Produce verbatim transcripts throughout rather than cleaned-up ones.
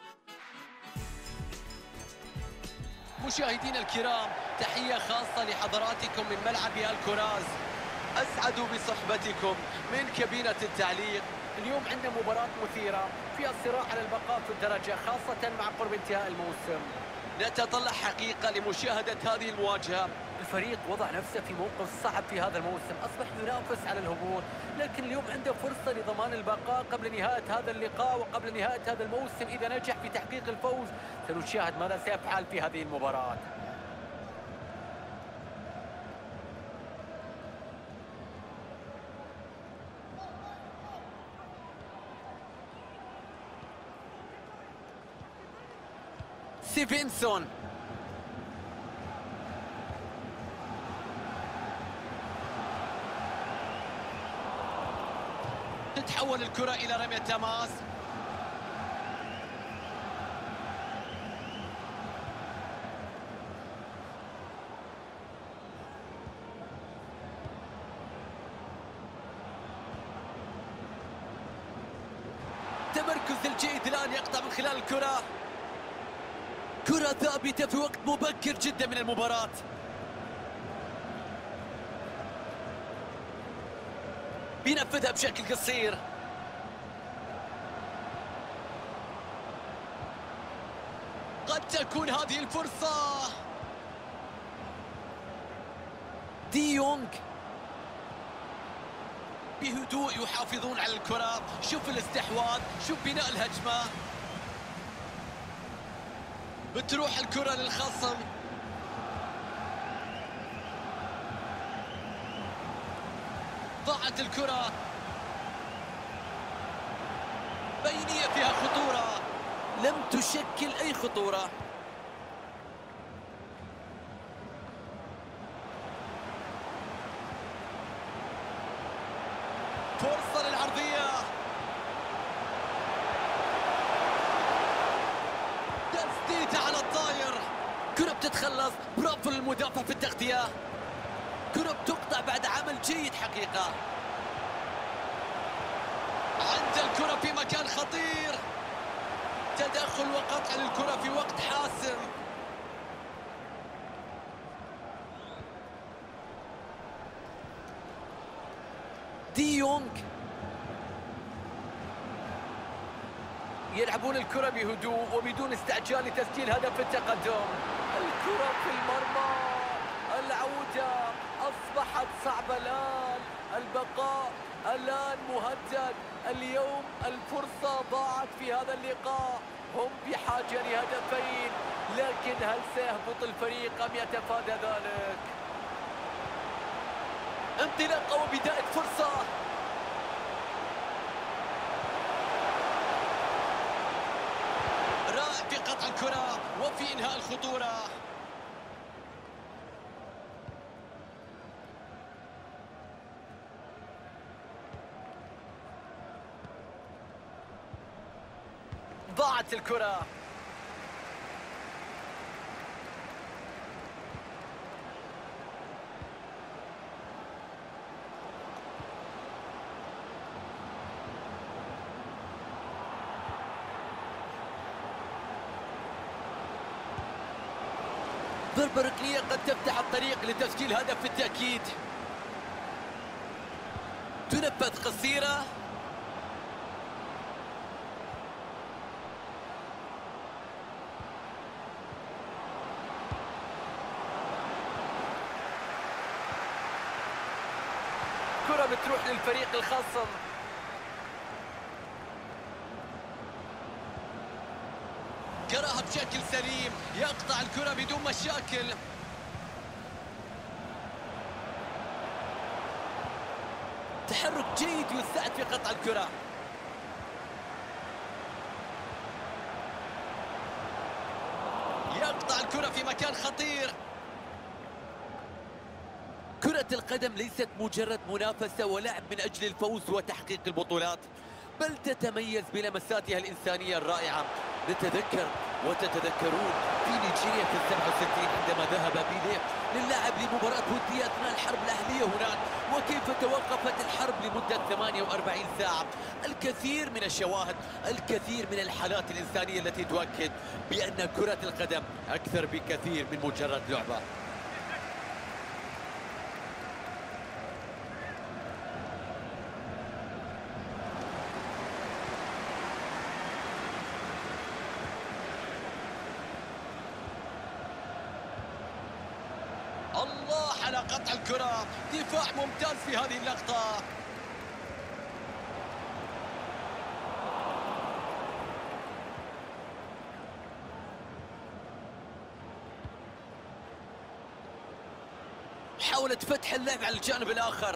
مشاهدينا الكرام، تحية خاصة لحضراتكم من ملعب الكوراز. أسعد بصحبتكم من كابينة التعليق. اليوم عندنا مباراة مثيرة فيها الصراع على البقاء في الدرجة، خاصة مع قرب انتهاء الموسم. نتطلع حقيقة لمشاهدة هذه المواجهة. الفريق وضع نفسه في موقف صعب في هذا الموسم، أصبح ينافس على الهبوط، لكن اليوم عنده فرصة لضمان البقاء قبل نهاية هذا اللقاء وقبل نهاية هذا الموسم. إذا نجح في تحقيق الفوز سنشاهد ماذا سيفعل في هذه المباراة. ستيفنسون تتحول الكرة إلى رمية تماس. تمركز الجيد الآن يقطع من خلال الكرة. كرة ثابتة في وقت مبكر جدا من المباراة. بينفذها بشكل قصير. قد تكون هذه الفرصة. دي يونغ بهدوء يحافظون على الكرة. شوف الاستحواذ، شوف بناء الهجمة. بتروح الكرة للخصم. ضاعت الكرة. بينية فيها خطورة، لم تشكل أي خطورة. فرصة للعرضية. تسديدة على الطاير. كرة بتتخلص. برافو للمدافع في التغطية. كرة بتقطع بعد عمل جيد حقيقة. عند الكرة في مكان خطير. تدخل وقطع للكرة في وقت حاسم. دي يونغ يلعبون الكرة بهدوء وبدون استعجال لتسجيل هدف التقدم. الكرة في المرمى. العودة أصبحت صعبة الآن. البقاء الآن مهدد. اليوم الفرصة ضاعت في هذا اللقاء. هم بحاجة لهدفين، لكن هل سيهبط الفريق أم يتفادى ذلك؟ انطلاقة وبداية فرصة. رائع في قطع الكرة وفي إنهاء الخطورة. ضاعت الكرة. ضربة ركنية قد تفتح الطريق لتسجيل هدف بالتأكيد. تنفذ قصيرة. كرة بتروح للفريق الخصم. قراها بشكل سليم. يقطع الكرة بدون مشاكل. تحرك جيد يساعد في قطع الكرة. يقطع الكرة في مكان خطير. كرة القدم ليست مجرد منافسة ولعب من أجل الفوز وتحقيق البطولات، بل تتميز بلمساتها الإنسانية الرائعة. نتذكر وتتذكرون في نيجيريا في السبعة وستين عندما ذهب بيليه للعب لمباراة ودية أثناء الحرب الأهلية هناك، وكيف توقفت الحرب لمدة ثمانية وأربعين ساعة. الكثير من الشواهد، الكثير من الحالات الإنسانية التي تؤكد بأن كرة القدم أكثر بكثير من مجرد لعبة. الله على قطع الكرة، دفاع ممتاز في هذه اللقطة. حاولت فتح اللعب على الجانب الآخر.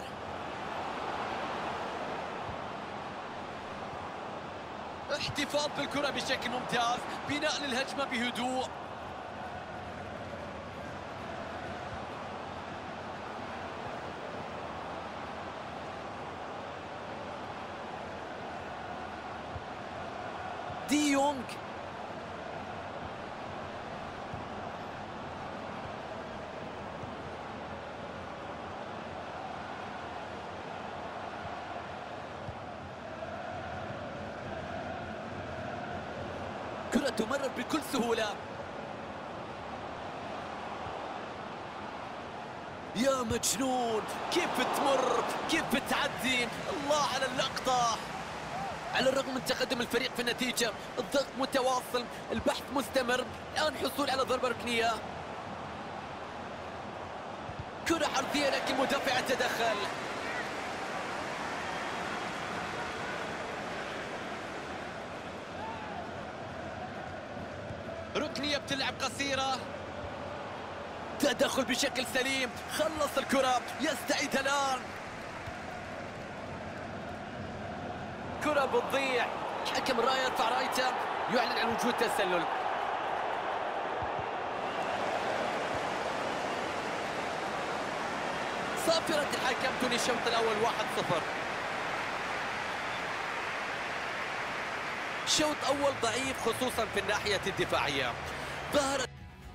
احتفاظ بالكرة بشكل ممتاز، بناء للهجمة بهدوء. دي يونغ كرة تمرر بكل سهولة. يا مجنون، كيف تمر، كيف تعدي، الله على اللقطة. على الرغم من تقدم الفريق في النتيجة، الضغط متواصل، البحث مستمر. الآن حصول على ضربة ركنية. كرة عرضية لكن مدافع تدخل. ركنية بتلعب قصيرة. تدخل بشكل سليم، خلص الكرة، يستعيد الآن. كرة بتضيع، حكم الراية يرفع رايته، يعلن عن وجود تسلل. صافرة الحكم تنهي الشوط الأول واحد صفر. شوط أول ضعيف خصوصا في الناحية الدفاعية. ظهرت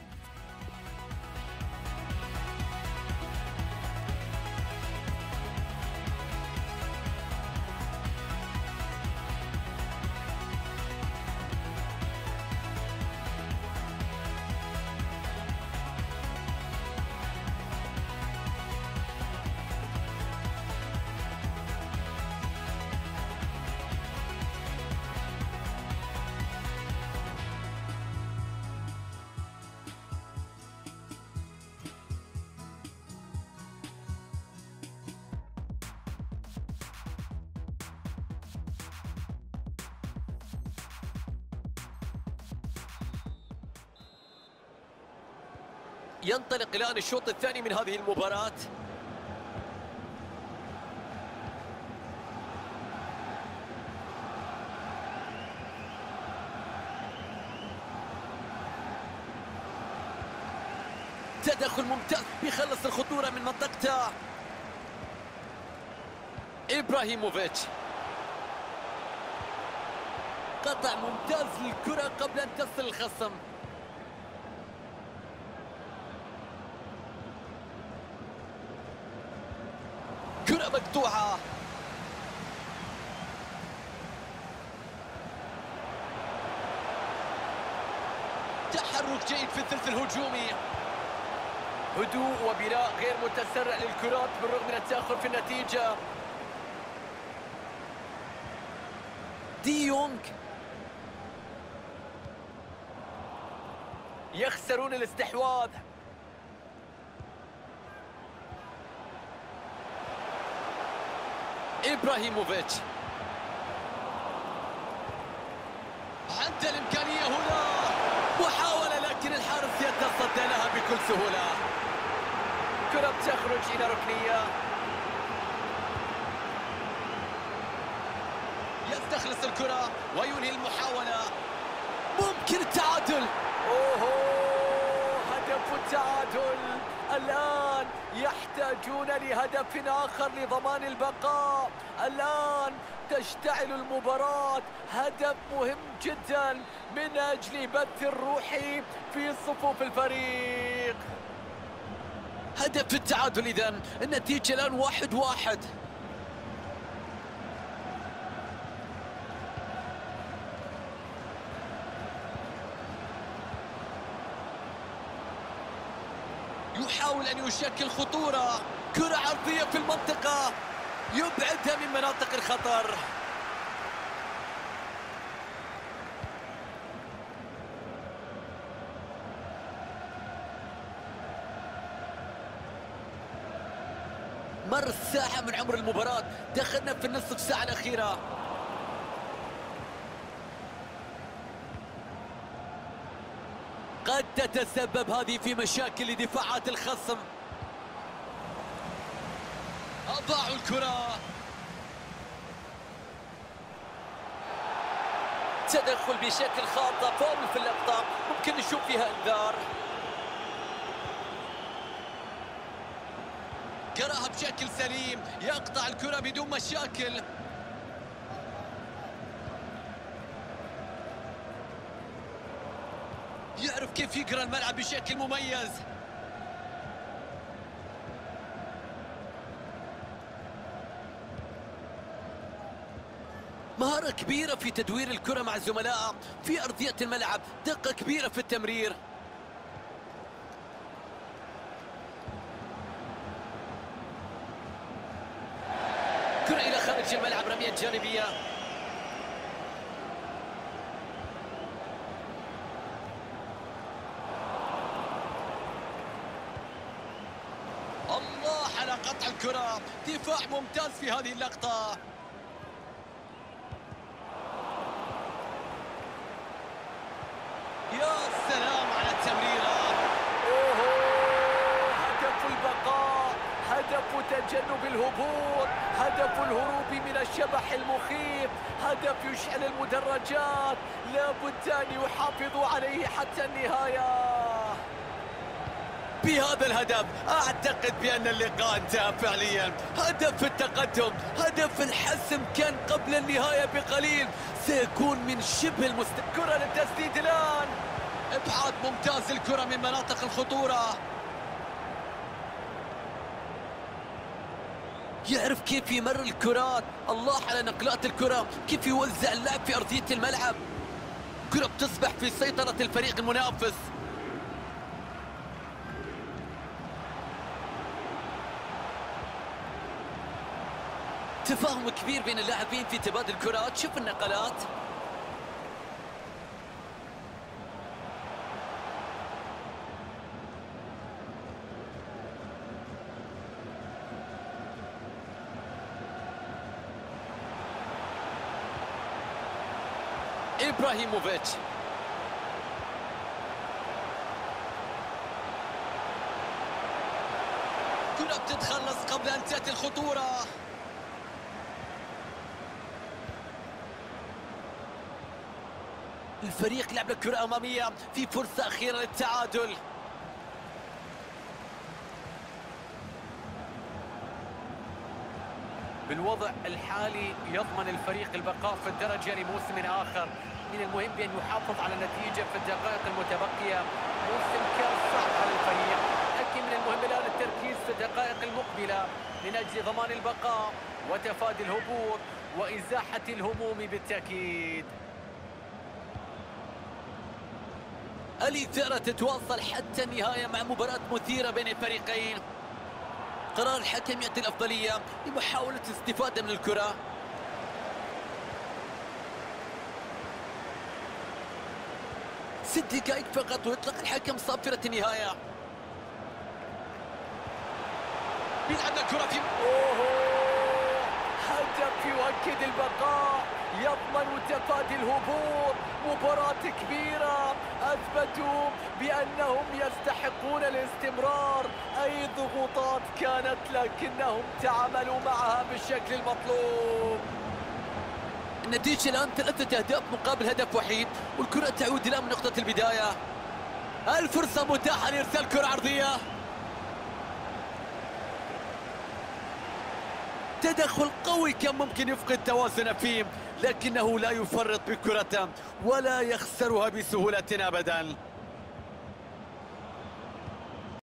ينطلق الآن الشوط الثاني من هذه المباراة. تدخل ممتاز بيخلص الخطورة من منطقته. إبراهيموفيتش قطع ممتاز للكرة قبل أن تصل الخصم. كرة مقطوعة. تحرك جيد في الثلث الهجومي. هدوء وبناء غير متسرع للكرات بالرغم من التأخر في النتيجة. دي يونغ يخسرون الاستحواذ. إبراهيموفيتش عنده الإمكانية هنا، محاولة لكن الحارس يتصدى لها بكل سهولة. كرة تخرج إلى ركنية. يستخلص الكرة وينهي المحاولة. ممكن التعادل. أوه، هدف التعادل. الآن يحتاجون لهدف آخر لضمان البقاء. الآن تشتعل المباراة، هدف مهم جدا من أجل بث الروح في صفوف الفريق. هدف التعادل إذن، النتيجة الآن واحد واحد. يحاول أن يشكل خطورة، كرة عرضية في المنطقة يبعدها من مناطق الخطر. مر ساعة من عمر المباراة، دخلنا في النصف ساعة الأخيرة. قد تتسبب هذه في مشاكل لدفاعات الخصم. أضاعوا الكرة، تدخل بشكل خاطئ، فاول في اللقطة، ممكن نشوف فيها انذار. قراها بشكل سليم، يقطع الكرة بدون مشاكل. يعرف كيف يقرأ الملعب بشكل مميز. مهارة كبيرة في تدوير الكرة مع زملائه في أرضية الملعب، دقة كبيرة في التمرير. كرة إلى خارج الملعب، رمية جانبية. الله على قطع الكرة، دفاع ممتاز في هذه اللقطة. يا سلام على التمريرة. أوه، هدف البقاء، هدف تجنب الهبوط، هدف الهروب من الشبح المخيف، هدف يشعل المدرجات. لابد أن يحافظوا عليه حتى النهاية. بهذا الهدف أعتقد بأن اللقاء انتهى فعليا. هدف التقدم، هدف الحسم كان قبل النهاية بقليل، سيكون من شبه المستقبل. كرة للتسديد الآن، إبعاد ممتاز الكرة من مناطق الخطورة. يعرف كيف يمر الكرات، الله على نقلات الكرة، كيف يوزع اللعب في أرضية الملعب. كرة بتصبح في سيطرة الفريق المنافس. تفاهم كبير بين اللاعبين في تبادل الكرات. شوف النقلات، إبراهيموفيتش. كرة بتتخلص قبل أن تأتي الخطورة. الفريق لعب الكرة أمامية، في فرصة أخيرة للتعادل. بالوضع الحالي يضمن الفريق البقاء في الدرجة لموسم آخر. من المهم بأن يحافظ على النتيجة في الدقائق المتبقية. موسم كان صعب على الفريق، لكن من المهم الآن التركيز في الدقائق المقبلة من أجل ضمان البقاء وتفادي الهبوط وإزاحة الهموم بالتأكيد. الإثارة تتواصل حتى النهاية مع مباراة مثيرة بين الفريقين. قرار الحكم يعطي الأفضلية لمحاولة الاستفادة من الكرة. ست دقائق فقط ويطلق الحكم صافرة النهاية. يلعب الكرة في أوه، هدف يؤكد البقاء، يضمن تفادي الهبوط. مباراة كبيرة، أثبتوا بأنهم يستحقون الاستمرار. أي ضغوطات كانت لكنهم تعاملوا معها بالشكل المطلوب. النتيجة الآن ثلاثة أهداف مقابل هدف وحيد، والكرة تعود إلى من نقطة البداية. الفرصة متاحة لإرسال كرة عرضية. تدخل قوي كان ممكن يفقد توازنه فيه، لكنه لا يفرط بكرته ولا يخسرها بسهولة أبدا.